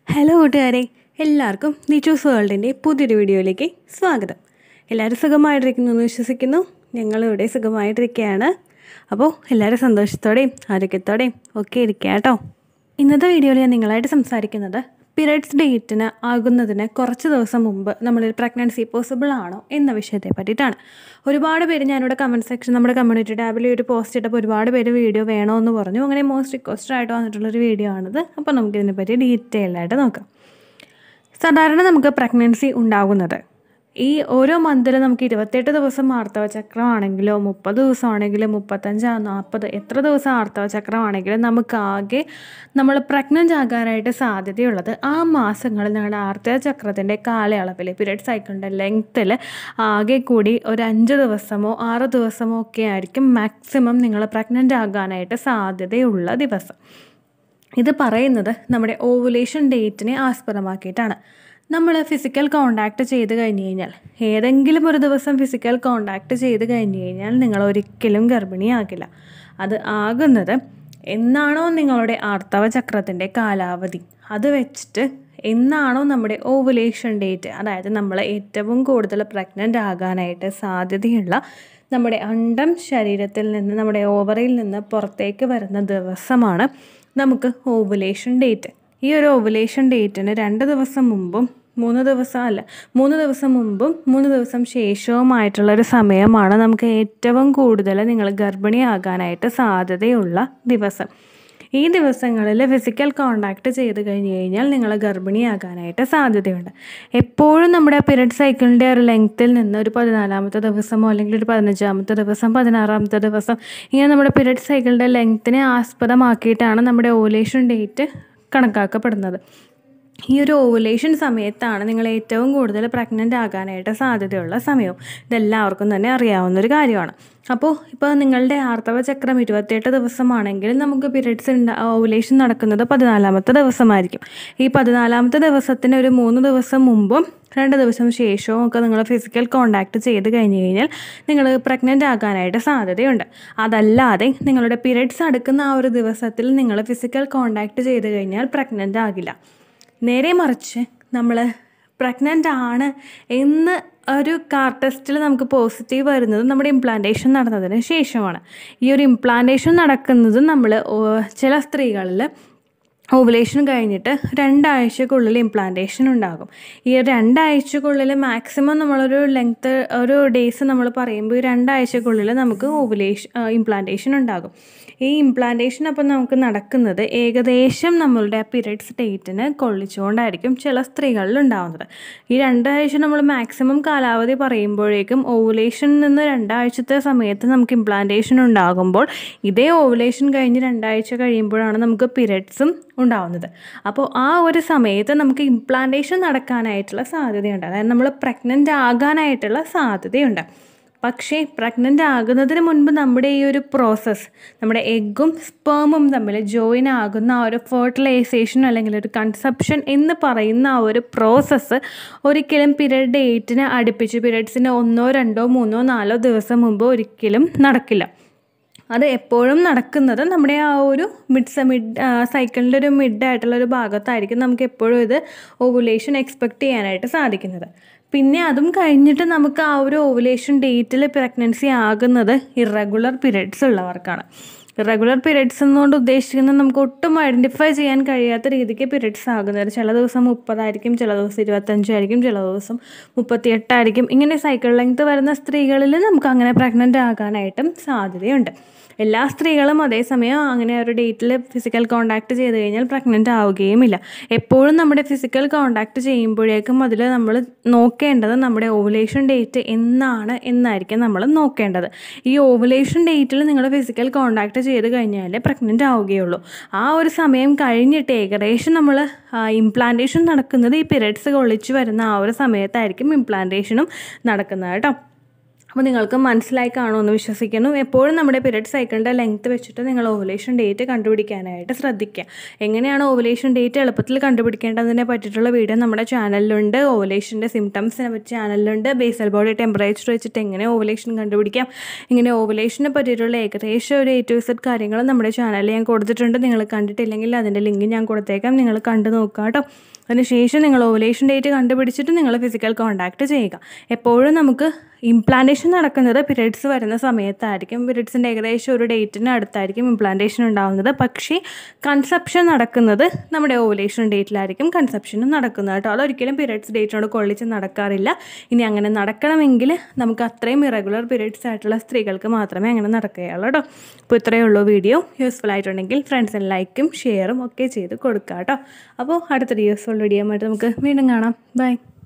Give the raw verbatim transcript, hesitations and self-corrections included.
Hello കൂട്ടുകാരെ, എല്ലാവർക്കും നിച്ചൂസ് വേൾഡിൻ്റെ പുതിയൊരു വീഡിയോയിലേക്ക് സ്വാഗതം. എല്ലാവരും സുഖമായിട്ടിരിക്കുന്നു എന്ന് വിശ്വസിക്കുന്നു. ഞങ്ങളിവിടെ സുഖമായിട്ടിരിക്കുകയാണ്. അപ്പോൾ എല്ലാവരും സന്തോഷത്തോടെയും ആരോഗ്യത്തോടെയും ഒക്കെ ഇരിക്കുക കേട്ടോ. ഇന്നത്തെ വീഡിയോയിൽ ഞാൻ നിങ്ങളായിട്ട് സംസാരിക്കുന്നത് പീരിയഡ്സ് ഡേറ്റിന് ആകുന്നതിന് കുറച്ച് ദിവസം മുമ്പ് നമ്മളൊരു പ്രഗ്നൻസി പോസിബിൾ ആണോ എന്ന വിഷയത്തെ പറ്റിയിട്ടാണ്. ഒരുപാട് പേര് ഞാനിവിടെ കമൻറ്റ് സെക്ഷൻ നമ്മുടെ കമ്മ്യൂണിറ്റി ടാബിൽ ഒരു പോസ്റ്റ് ഇട്ടപ്പോൾ ഒരുപാട് പേര് വീഡിയോ വേണമെന്ന് പറഞ്ഞു. അങ്ങനെ മോസ്റ്റ് റിക്വസ്റ്റഡ് ആയിട്ട് വന്നിട്ടുള്ളൊരു വീഡിയോ ആണിത്. അപ്പോൾ നമുക്കിതിനെപ്പറ്റി ഡീറ്റെയിൽ ആയിട്ട് നോക്കാം. സാധാരണ നമുക്ക് പ്രഗ്നൻസി ഉണ്ടാകുന്നത് ഈ ഓരോ മന്തിൽ നമുക്ക് ഇരുപത്തെട്ട് ദിവസം ആർത്തവ ചക്രമാണെങ്കിലോ മുപ്പത് ദിവസമാണെങ്കിലോ മുപ്പത്തഞ്ച് നാൽപ്പത് എത്ര ദിവസം ആർത്തവ ചക്രമാണെങ്കിലും നമുക്ക് ആകെ നമ്മൾ പ്രഗ്നൻ്റ് ആകാനായിട്ട് സാധ്യതയുള്ളത് ആ മാസങ്ങളിൽ ഞങ്ങളുടെ ആർത്തവ ചക്രത്തിൻ്റെ കാലയളവിൽ പീരിയഡ് സൈക്കിളിൻ്റെ ലെങ്ത്തിൽ ആകെ കൂടി ഒരു അഞ്ച് ദിവസമോ ആറ് ദിവസമോ ഒക്കെ ആയിരിക്കും മാക്സിമം നിങ്ങൾ പ്രഗ്നൻ്റ് ആകാനായിട്ട് സാധ്യതയുള്ള ദിവസം. ഇത് പറയുന്നത് നമ്മുടെ ഓവുലേഷൻ ഡേറ്റിനെ ആസ്പദമാക്കിയിട്ടാണ്. നമ്മൾ ഫിസിക്കൽ കോണ്ടാക്റ്റ് ചെയ്ത് കഴിഞ്ഞ് കഴിഞ്ഞാൽ ഏതെങ്കിലും ഒരു ദിവസം ഫിസിക്കൽ കോണ്ടാക്റ്റ് ചെയ്ത് കഴിഞ്ഞ് കഴിഞ്ഞാൽ നിങ്ങൾ ഒരിക്കലും ഗർഭിണിയാകില്ല. അത് ആകുന്നത് എന്നാണോ നിങ്ങളുടെ ആർത്തവ ചക്രത്തിൻ്റെ കാലാവധി അത് വെച്ചിട്ട് എന്നാണോ നമ്മുടെ ഓവുലേഷൻ ഡേറ്റ്, അതായത് നമ്മൾ ഏറ്റവും കൂടുതൽ പ്രഗ്നൻ്റ് ആകാനായിട്ട് സാധ്യതയുള്ള നമ്മുടെ അണ്ഡം ശരീരത്തിൽ നിന്ന് നമ്മുടെ ഓവറിയിൽ നിന്ന് പുറത്തേക്ക് വരുന്ന ദിവസമാണ് നമുക്ക് ഓവുലേഷൻ ഡേറ്റ്. ഈ ഒരു ഓവുലേഷൻ ഡേറ്റിന് രണ്ട് ദിവസം മുമ്പും മൂന്ന് ദിവസം അല്ല മൂന്ന് ദിവസം മുമ്പും മൂന്ന് ദിവസം ശേഷവുമായിട്ടുള്ളൊരു സമയമാണ് നമുക്ക് ഏറ്റവും കൂടുതൽ നിങ്ങൾ ഗർഭിണിയാകാനായിട്ട് സാധ്യതയുള്ള ദിവസം. ഈ ദിവസങ്ങളിൽ ഫിസിക്കൽ കോണ്ടാക്റ്റ് ചെയ്ത് കഴിഞ്ഞ് കഴിഞ്ഞാൽ നിങ്ങൾ ഗർഭിണിയാകാനായിട്ട് സാധ്യതയുണ്ട്. എപ്പോഴും നമ്മുടെ പീരിയഡ് സൈക്കിളിൻ്റെ ഒരു ലെങ്ത്തിൽ നിന്ന് ഒരു പതിനാലാമത്തെ ദിവസമോ അല്ലെങ്കിൽ ഒരു പതിനഞ്ചാമത്തെ ദിവസം പതിനാറാമത്തെ ദിവസം ഇങ്ങനെ നമ്മുടെ പീരിയഡ് സൈക്കിളിൻ്റെ ലെങ്ത്തിനെ ആസ്പദമാക്കിയിട്ടാണ് നമ്മുടെ ഓവുലേഷൻ ഡേറ്റ് കണക്കാക്കപ്പെടുന്നത്. ഈ ഒരു ഓവുലേഷൻ സമയത്താണ് നിങ്ങൾ ഏറ്റവും കൂടുതൽ പ്രഗ്നൻ്റ് ആകാനായിട്ട് സാധ്യതയുള്ള സമയവും. ഇതെല്ലാവർക്കും തന്നെ അറിയാവുന്നൊരു കാര്യമാണ്. അപ്പോൾ ഇപ്പോൾ നിങ്ങളുടെ ആർത്തവ ചക്രം ഇരുപത്തിയെട്ട് ദിവസമാണെങ്കിൽ നമുക്ക് പീരിയഡ്സ് ഉണ്ട ഓവുലേഷൻ നടക്കുന്നത് പതിനാലാമത്തെ ദിവസമായിരിക്കും. ഈ പതിനാലാമത്തെ ദിവസത്തിന് ഒരു മൂന്ന് ദിവസം മുമ്പും രണ്ട് ദിവസം ശേഷവും ഒക്കെ നിങ്ങൾ ഫിസിക്കൽ കോണ്ടാക്റ്റ് ചെയ്ത് കഴിഞ്ഞ് കഴിഞ്ഞാൽ നിങ്ങൾ പ്രഗ്നൻ്റ് ആകാനായിട്ട് സാധ്യതയുണ്ട്. അതല്ലാതെ നിങ്ങളുടെ പീരിയഡ്സ് അടുക്കുന്ന ആ ഒരു ദിവസത്തിൽ നിങ്ങൾ ഫിസിക്കൽ കോണ്ടാക്റ്റ് ചെയ്ത് കഴിഞ്ഞാൽ പ്രഗ്നൻ്റ് ആകില്ല. നേരെ മറിച്ച് നമ്മൾ പ്രഗ്നൻ്റ് ആണ് എന്ന് ഒരു കാർ ടെസ്റ്റിൽ നമുക്ക് പോസിറ്റീവ് വരുന്നത് നമ്മുടെ ഇംപ്ലാന്റേഷൻ നടന്നതിന് ശേഷമാണ്. ഈ ഒരു ഇംപ്ലാന്റേഷൻ നടക്കുന്നത് നമ്മൾ ചില സ്ത്രീകളിൽ ഓവുലേഷൻ കഴിഞ്ഞിട്ട് രണ്ടാഴ്ചക്കുള്ളിൽ ഇംപ്ലാന്റേഷൻ ഉണ്ടാകും. ഈ രണ്ടാഴ്ചക്കുള്ളിൽ മാക്സിമം നമ്മളൊരു ലെങ്ത്ത് ഒരു ഡേയ്സ് നമ്മൾ പറയുമ്പോൾ ഈ രണ്ടാഴ്ചക്കുള്ളിൽ നമുക്ക് ഓവുലേഷൻ ഇംപ്ലാന്റേഷൻ ഉണ്ടാകും. ഈ ഇംപ്ലാന്റേഷൻ അപ്പം നമുക്ക് നടക്കുന്നത് ഏകദേശം നമ്മളുടെ പീരിയഡ്സ് ഡേറ്റിന് കൊള്ളിച്ചുകൊണ്ടായിരിക്കും ചില സ്ത്രീകളിൽ ഉണ്ടാകുന്നത്. ഈ രണ്ടാഴ്ച നമ്മൾ മാക്സിമം കാലാവധി പറയുമ്പോഴേക്കും ഓവുലേഷനിൽ നിന്ന് രണ്ടാഴ്ചത്തെ സമയത്ത് നമുക്ക് ഇംപ്ലാന്റേഷൻ ഉണ്ടാകുമ്പോൾ ഇതേ ഓവുലേഷൻ കഴിഞ്ഞ് രണ്ടാഴ്ച കഴിയുമ്പോഴാണ് നമുക്ക് പീരിയഡ്സും ഉണ്ടാവുന്നത്. അപ്പോൾ ആ ഒരു സമയത്ത് നമുക്ക് ഇംപ്ലാന്റേഷൻ നടക്കാനായിട്ടുള്ള സാധ്യതയുണ്ട്, അതായത് നമ്മൾ പ്രഗ്നൻ്റ് ആകാനായിട്ടുള്ള സാധ്യതയുണ്ട്. പക്ഷേ പ്രഗ്നൻ്റ് ആകുന്നതിന് മുൻപ് നമ്മുടെ ഈ ഒരു പ്രോസസ്സ് നമ്മുടെ എഗ്ഗും സ്പേമും തമ്മിൽ ജോയിൻ ആകുന്ന ആ ഒരു ഫെർട്ടിലൈസേഷൻ അല്ലെങ്കിൽ ഒരു കൺസെപ്ഷൻ എന്ന് പറയുന്ന ആ ഒരു പ്രോസസ്സ് ഒരിക്കലും പീരിയഡ് ഡേറ്റിന് അടുപ്പിച്ച് പീരിയഡ്സിന് ഒന്നോ രണ്ടോ മൂന്നോ നാലോ ദിവസം മുമ്പ് ഒരിക്കലും നടക്കില്ല. അത് എപ്പോഴും നടക്കുന്നത് നമ്മുടെ ആ ഒരു മിഡ് മിഡ് സൈക്കിളിൻ്റെ ഒരു മിഡായിട്ടുള്ളൊരു ഭാഗത്തായിരിക്കും നമുക്ക് എപ്പോഴും ഇത് ഓവുലേഷൻ എക്സ്പെക്റ്റ് ചെയ്യാനായിട്ട് സാധിക്കുന്നത്. പിന്നെ അതും കഴിഞ്ഞിട്ട് നമുക്ക് ആ ഒരു ഓവുലേഷൻ ഡേറ്റിൽ പ്രഗ്നൻസി ആകുന്നത് ഇറഗുലർ പീരിയഡ്സ് ഉള്ളവർക്കാണ്. ഇറഗുലർ പീരിയഡ്സ് എന്നുകൊണ്ട് ഉദ്ദേശിക്കുന്നത് നമുക്ക് ഒട്ടും ഐഡൻറ്റിഫൈ ചെയ്യാൻ കഴിയാത്ത രീതിക്ക് പീരിയഡ്സ് ആകുന്നത്. ചില ദിവസം മുപ്പതായിരിക്കും, ചില ദിവസം ഇരുപത്തഞ്ചായിരിക്കും, ചില ദിവസം മുപ്പത്തിയെട്ടായിരിക്കും. ഇങ്ങനെ സൈക്കിൾ ലെങ്ത് വരുന്ന സ്ത്രീകളിൽ നമുക്ക് അങ്ങനെ പ്രഗ്നൻ്റ് ആകാനായിട്ടും സാധ്യതയുണ്ട്. എല്ലാ സ്ത്രീകളും അതേസമയം അങ്ങനെ ഒരു ഡേറ്റിൽ ഫിസിക്കൽ കോണ്ടാക്റ്റ് ചെയ്ത് കഴിഞ്ഞാൽ പ്രഗ്നൻ്റ് ആവുകയുമില്ല. എപ്പോഴും നമ്മുടെ ഫിസിക്കൽ കോണ്ടാക്റ്റ് ചെയ്യുമ്പോഴേക്കും അതിൽ നമ്മൾ നോക്കേണ്ടത് നമ്മുടെ ഓവുലേഷൻ ഡേറ്റ് എന്നാണ് എന്നായിരിക്കും നമ്മൾ നോക്കേണ്ടത്. ഈ ഓവുലേഷൻ ഡേറ്റിൽ നിങ്ങൾ ഫിസിക്കൽ കോണ്ടാക്റ്റ് ചെയ്ത് കഴിഞ്ഞാൽ പ്രഗ്നൻ്റ് ആവുകയുള്ളൂ. ആ ഒരു സമയം കഴിഞ്ഞിട്ട് ഏകദേശം നമ്മൾ ഇംപ്ലാന്റേഷൻ നടക്കുന്നത് ഈ പീരിയഡ്സ് കൊള്ളിച്ച് വരുന്ന ആ ഒരു സമയത്തായിരിക്കും ഇംപ്ലാന്റേഷനും നടക്കുന്നത് കേട്ടോ. അപ്പോൾ നിങ്ങൾക്ക് മനസ്സിലായി കാണുമെന്ന് വിശ്വസിക്കുന്നു. എപ്പോഴും നമ്മുടെ പീരിയഡ് സൈക്കിളിൻ്റെ ലെങ്ത്ത് വെച്ചിട്ട് നിങ്ങൾ ഓവുലേഷൻ ഡേറ്റ് കണ്ടുപിടിക്കാനായിട്ട് ശ്രദ്ധിക്കുക. എങ്ങനെയാണ് ഓവുലേഷൻ ഡേറ്റ് എളുപ്പത്തിൽ കണ്ടുപിടിക്കേണ്ടതിനെ പറ്റിയിട്ടുള്ള വീഡിയോ നമ്മുടെ ചാനലിലുണ്ട്. ഓവുലേഷൻ്റെ സിംറ്റംസിനെ പറ്റി ചാനലിലുണ്ട്. ബേസൽ ബോഡി ടെമ്പറേച്ചർ വെച്ചിട്ട് എങ്ങനെ ഓവുലേഷൻ കണ്ടുപിടിക്കാം, ഇങ്ങനെ ഓവുലേഷനെ പറ്റിയിട്ടുള്ള ഏകദേശം ഒരു എ ടു ഇസഡ് കാര്യങ്ങൾ നമ്മുടെ ചാനലിൽ ഞാൻ കൊടുത്തിട്ടുണ്ട്. നിങ്ങൾ കണ്ടിട്ടില്ലെങ്കിൽ അതിൻ്റെ ലിങ്ക് ഞാൻ കൊടുത്തേക്കാം, നിങ്ങൾ കണ്ടു നോക്കുക കേട്ടോ. അതിനുശേഷം നിങ്ങൾ ഓവുലേഷൻ ഡേറ്റ് കണ്ടുപിടിച്ചിട്ട് നിങ്ങൾ ഫിസിക്കൽ കോൺടാക്റ്റ് ചെയ്യുക. എപ്പോഴും നമുക്ക് ഇംപ്ലാന്റേഷൻ നടക്കുന്നത് പീരിയഡ്സ് വരുന്ന സമയത്തായിരിക്കും. പീരിയഡ്സിൻ്റെ ഏകദേശം ഒരു ഡേറ്റിന് അടുത്തായിരിക്കും ഇംപ്ലാന്റേഷൻ ഉണ്ടാകുന്നത്. പക്ഷേ കൺസെപ്ഷൻ നടക്കുന്നത് നമ്മുടെ ഓവുലേഷൻ ഡേറ്റിലായിരിക്കും കൺസെപ്ഷനും നടക്കുന്നത് കേട്ടോ. അതൊരിക്കലും പീരിയഡ്സ് ഡേറ്റിനോട് കൊള്ളിച്ച് നടക്കാറില്ല. ഇനി അങ്ങനെ നടക്കണമെങ്കിൽ നമുക്ക് അത്രയും ഇറഗുലർ പീരിയഡ്സ് ആയിട്ടുള്ള സ്ത്രീകൾക്ക് മാത്രമേ അങ്ങനെ നടക്കുകയുള്ളൂ കേട്ടോ. അപ്പോൾ ഇത്രയേ ഉള്ളൂ വീഡിയോ. യൂസ്ഫുൾ ആയിട്ടുണ്ടെങ്കിൽ ഫ്രണ്ട്സിന് ലൈക്കും ഷെയറും ഒക്കെ ചെയ്ത് കൊടുക്കുക കേട്ടോ. അപ്പോൾ അടുത്തൊരു യൂസ്ഫുൾ വീഡിയോ ആയിട്ട് നമുക്ക് വീണ്ടും കാണാം. ബൈ.